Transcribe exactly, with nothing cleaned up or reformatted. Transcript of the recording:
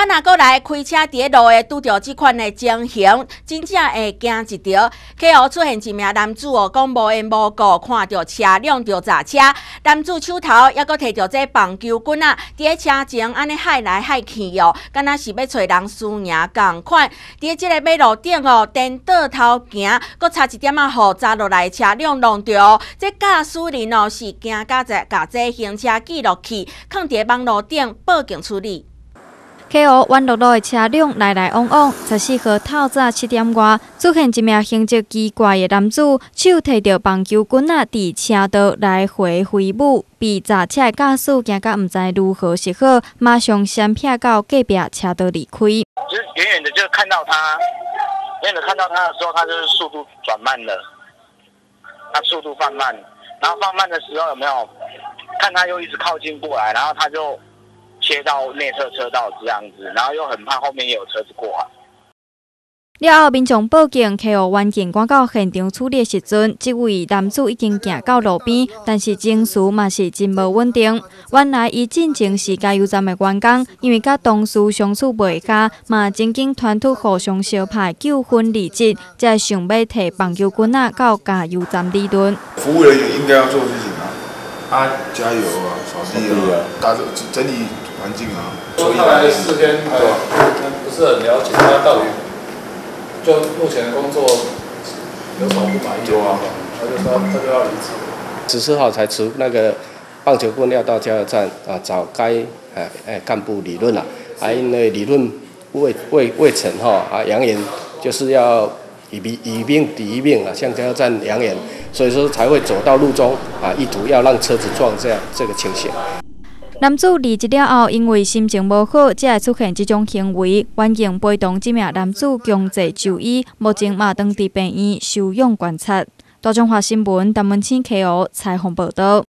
啊，若过来开车伫路的拄着即款的情形，真正会惊一条。K O 出现一名男子哦，讲无缘无故看到车辆就砸车，男子手头还阁摕着这棒球棍啊，伫咧车前安尼害来害去哦，敢若是要找人输赢共款。伫咧即个马路顶哦，颠倒头行，阁差一点啊，互砸落来车辆弄着。这驾驶人哦是惊甲在甲这行车记录器放伫网络顶报警处理。 K O 弯路路的车辆来来往往，十四号透早七点外，出现一名行迹奇怪的男子，手提着棒球棍啊，伫车道来回挥舞。被砸车的驾驶惊甲毋知如何是好，马上闪避到隔壁车道离开。 就是远远的就看到他，远远的看到他的时候，他就是速度转慢了，他速度放慢，然后放慢的时候有没有看他又一直靠近过来，然后他就切到内侧车道这样子，然后又很怕后面也有车子过来。 了后，民众报警，K O 员警赶到现场处理的时阵，这位男子已经行到路边，但是情绪嘛是真无稳定。原来伊进前是加油站的员工，因为甲同事相处袂佳，嘛曾经传出互相相拍纠纷离职，才想要摕棒球棍啊到加油站理论。 服务人员应该要做的事情啊，啊，加油啊，扫地啊，打整整理环境啊。 说他来四天，还不是很了解他到底。就目前的工作有什么不满意？有啊，他就说他就要离职。 十四号才持那个棒球棍要到加油站啊，找该呃呃干部理论了，啊，因为理论未未未成哈啊，扬言就是要以兵以兵抵一兵啊，向加油站扬言，所以说才会走到路中啊，意图要让车子撞这样这个情形。 男子离职了后，因为心情无好，才会出现这种行为。员警陪同这名男子强制就医，目前嘛当伫病院收养观察。大中华新闻陈文清 K O 采访报道。